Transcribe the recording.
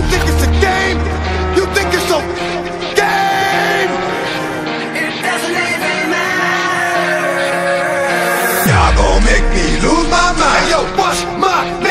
think it's a game? You think it's so game? It doesn't even matter. Y'all gon' make me lose my mind. Hey, yo, what's my name?